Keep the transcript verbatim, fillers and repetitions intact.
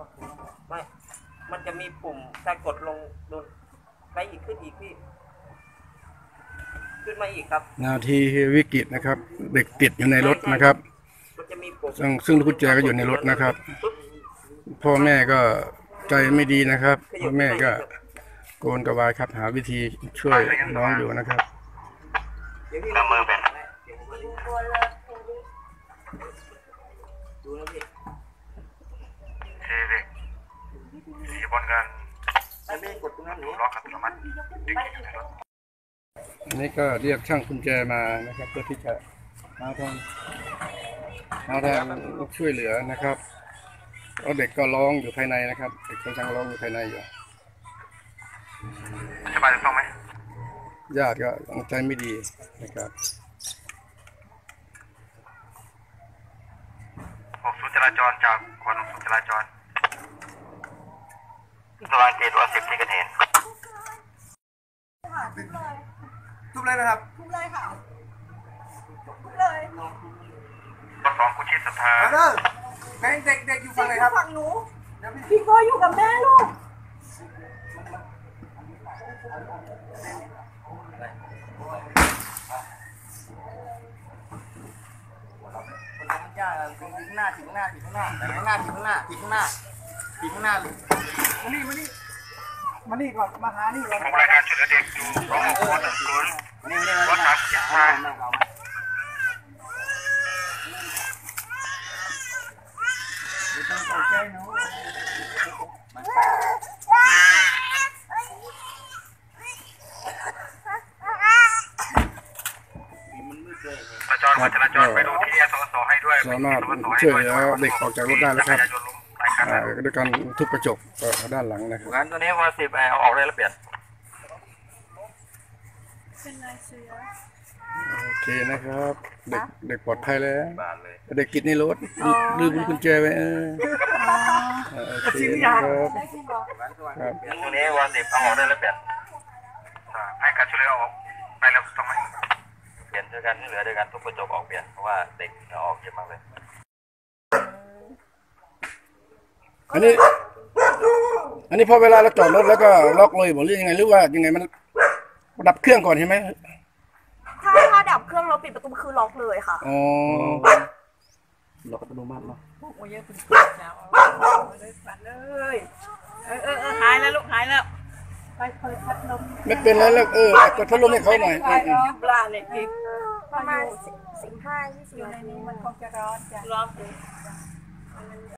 ไม่มันจะมีปุ่มถ้ากดลงโดนไปอีกขึ้นอีกพี่ขึ้นมาอีกครับนาทีวิกฤตนะครับเด็กติดอยู่ในรถนะครับซึ่งซึ่งกุญแจก็อยู่ในรถนะครับพ่อแม่ก็ใจไม่ดีนะครับพ่อแม่ก็โกนกระวายครับหาวิธีช่วยน้องอยู่นะครับละเมอเป็นดูนะพี่เฮ้ยสี่บนกันไอ้เมย์กดตรงนั้นหนูล็อกอัตโนมัติดึงอยู่ในรถอันนี้ก็เรียกช่างกุญแจมานะครับเพื่อที่จะมาทำมาทำช่วยเหลือนะครับแล้วเด็กก็ร้องอยู่ภายในนะครับเด็กก็ยังร้องอยู่ภายในอยู่สบายถูกต้องไหมญาติก็ใจไม่ดีนะครับหกศูนย์จราจรจากคนหกศูนย์จราจรระวังเกตว่าสิบที่กระเทนทุบเลยนะครับทุบเลยค่ะทุบเลยรถสองกุชิตสัทธาเด้อแม่เด็กเด็กอยู่ฝั่งไหนครับฝั่งหนูพี่ก็อยู่กับแม่ลูกย่าถึงหน้าถึงหน้าถึงหน้าถึงหน้าถึงหน้าถึงหน้าถึงหน้ามานี่มานี่มานี่ก่อนมาหานี่ก่อนรายการช่วยเหลือเด็กอยู่สองหกคนหนึ่งศูนย์รถสามสิบห้าไม่ต้องตกใจหนูครับก็สามารถช่วยเหลือเด็กออกจากรถได้แล้วครับด้วยการทุบกระจกด้านหลังนะครับงั้นตัวนี้พอสิบเอาออกได้แล้วเปลี่ยนโอเคนะครับเด็กเด็กปลอดภัยแล้วเด็กกินในรถลืมกุญแจไว้เออโอเคนะครับครับตัวนี้พอสิบเอาออกได้แล้วเปลี่ยนให้การช่วยเหลือออกได้แล้วต้องไหมเปลี่ยนด้วยกันที่เหลือด้วยกันทุบกระจกออกเปลี่ยนเพราะว่าเด็กออกเยอะมากเลยอันนี้อันนี้พอเวลาเราจอดรถแล้วก็ล็อกเลยบอกหรือยังไงหรือว่ายังไงมันดับเครื่องก่อนใช่ไหมถ้าถ้าดับเครื่องเราปิดประตูคือล็อกเลยค่ะอ๋อล็อกอัตโนมัติเนาะโอ้ยคุณจ้าเลยปัดเลยเออเออเออหายแล้วลูกหายแล้วไปเปิดพัดลมไม่เป็นไรแล้วเออกดพัดลมให้เขาหน่อยปลาเนี่ยกินประมาณสิบห้ายี่สิบอยู่ในนี้มันคงจะร้อนจ้ะร้อนเลย